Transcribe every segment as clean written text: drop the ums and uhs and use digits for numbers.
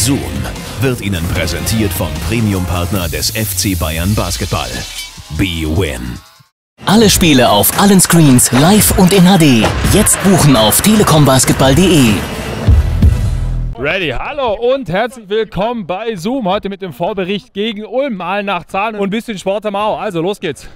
Zoom wird Ihnen präsentiert vom Premium-Partner des FC Bayern Basketball, bwin. Alle Spiele auf allen Screens live und in HD. Jetzt buchen auf telekombasketball.de. Ready, hallo und herzlich willkommen bei Zoom. Heute mit dem Vorbericht gegen Ulm. Mal nach Zahlen und ein bisschen Sport am Au. Also los geht's.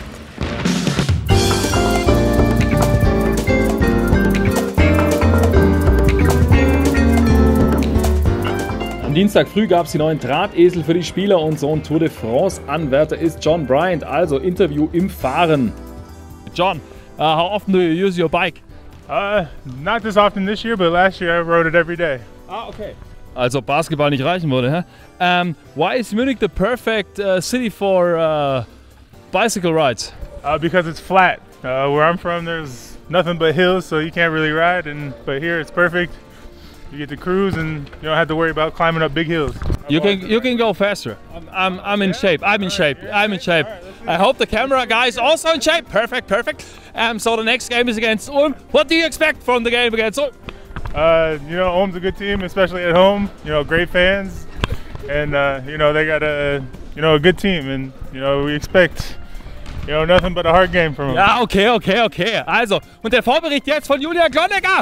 Am Dienstag früh gab es die neuen Drahtesel für die Spieler und so ein Tour de France-Anwärter ist John Bryant, also Interview im Fahren. John, how often do you use your bike? Not this often this year, but last year I rode it every day. Okay. Also Basketball nicht reichen würde, hä? Why is Munich the perfect city for bicycle rides? Because it's flat. Where I'm from, there's nothing but hills, so you can't really ride. But here it's perfect. You get to cruise and you don't have to worry about climbing up big hills. You can go faster. I'm in shape. I'm in shape. I hope the camera guy is also in shape. Perfect. So the next game is against Ulm. What do you expect from the game against Ulm? Ulm's a good team, especially at home. Great fans, and they got a good team, and we expect nothing but a hard game from them. Ja, okay. Also, und der Vorbericht jetzt von Julian Glonnecker.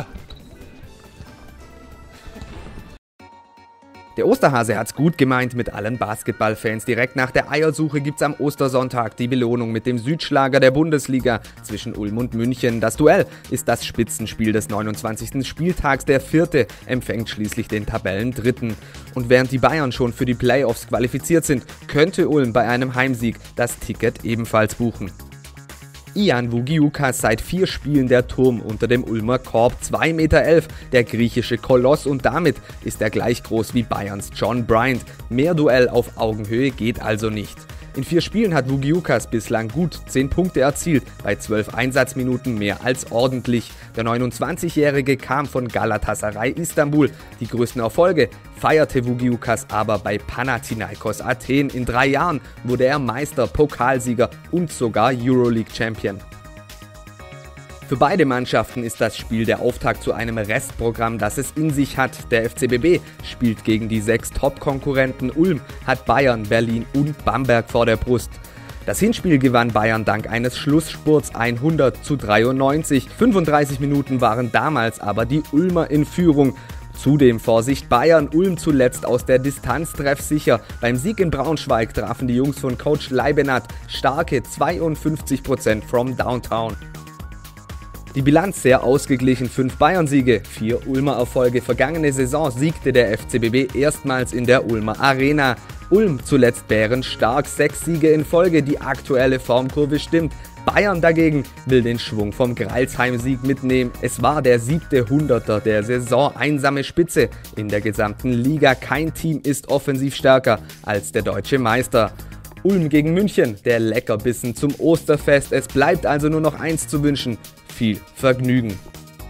Der Osterhase hat's gut gemeint mit allen Basketballfans. Direkt nach der Eiersuche gibt's am Ostersonntag die Belohnung mit dem Südschlager der Bundesliga zwischen Ulm und München. Das Duell ist das Spitzenspiel des 29. Spieltags. Der vierte empfängt schließlich den Tabellendritten. Und während die Bayern schon für die Playoffs qualifiziert sind, könnte Ulm bei einem Heimsieg das Ticket ebenfalls buchen. Ian Vugiukas seit 4 Spielen der Turm unter dem Ulmer Korb, 2,11 Meter, der griechische Koloss, und damit ist er gleich groß wie Bayerns John Bryant. Mehr Duell auf Augenhöhe geht also nicht. In 4 Spielen hat Vugiukas bislang gut 10 Punkte erzielt, bei 12 Einsatzminuten mehr als ordentlich. Der 29-Jährige kam von Galatasaray Istanbul. Die größten Erfolge feierte Vugiukas aber bei Panathinaikos Athen. In 3 Jahren wurde er Meister, Pokalsieger und sogar Euroleague-Champion. Für beide Mannschaften ist das Spiel der Auftakt zu einem Restprogramm, das es in sich hat. Der FCBB spielt gegen die 6 Top-Konkurrenten. Ulm hat Bayern, Berlin und Bamberg vor der Brust. Das Hinspiel gewann Bayern dank eines Schlussspurts 100:93. 35 Minuten waren damals aber die Ulmer in Führung. Zudem Vorsicht Bayern, Ulm zuletzt aus der Distanz treffsicher. Beim Sieg in Braunschweig trafen die Jungs von Coach Leibenat starke 52% from Downtown. Die Bilanz sehr ausgeglichen, 5 Bayern-Siege, 4 Ulmer Erfolge. Vergangene Saison siegte der FCBB erstmals in der Ulmer Arena. Ulm zuletzt bärenstark, 6 Siege in Folge, die aktuelle Formkurve stimmt. Bayern dagegen will den Schwung vom Greilsheim-Sieg mitnehmen. Es war der 7. Hunderter der Saison, einsame Spitze in der gesamten Liga. Kein Team ist offensiv stärker als der deutsche Meister. Ulm gegen München, der Leckerbissen zum Osterfest. Es bleibt also nur noch eins zu wünschen: viel Vergnügen.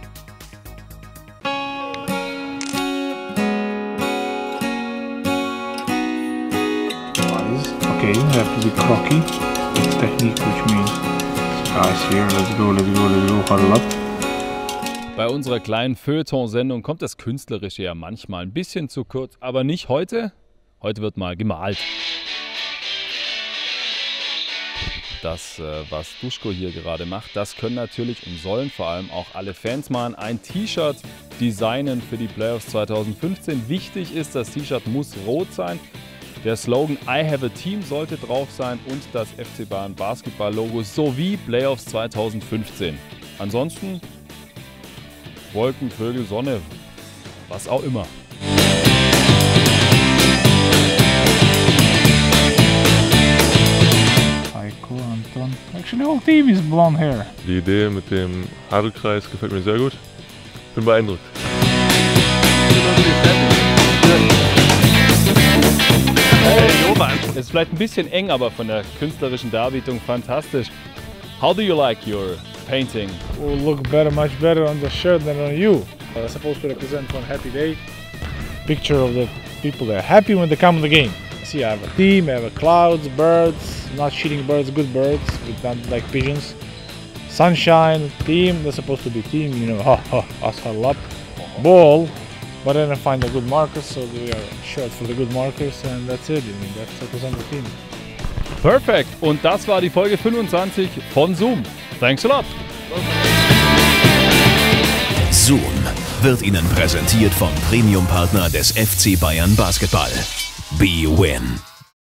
Okay, you have to be cocky. It's technique, which means guys here, let's go, huddle up. Bei unserer kleinen Feuilleton-Sendung kommt das Künstlerische ja manchmal ein bisschen zu kurz, aber nicht heute. Heute wird mal gemalt. Das, was Duschko hier gerade macht, das können natürlich und sollen vor allem auch alle Fans machen. Ein T-Shirt designen für die Playoffs 2015. Wichtig ist, das T-Shirt muss rot sein. Der Slogan I have a team sollte drauf sein und das FC Bayern Basketball-Logo sowie Playoffs 2015. Ansonsten Wolken, Vögel, Sonne, was auch immer. Anton. Actually, the whole team is blonde hair. Die Idee mit dem Haarkreis gefällt mir sehr gut. Bin beeindruckt. Es ist vielleicht ein bisschen eng, aber von der künstlerischen Darbietung fantastisch. How do you like your painting? Will look better, much better on the shirt than on you. Supposed to represent one happy day. Picture of the people that are happy when they come to the game. See, I have a team, I have clouds, birds, not shooting birds, good birds, with not like pigeons. Sunshine, team, they're supposed to be team, us huddle up. Ball, But then I find the good markers, so we are short for the good markers, and that's it. I mean, that represents the team. Perfekt. Und das war die Folge 25 von Zoom. Thanks a lot. Zoom wird Ihnen präsentiert vom Premium-Partner des FC Bayern Basketball, bwin.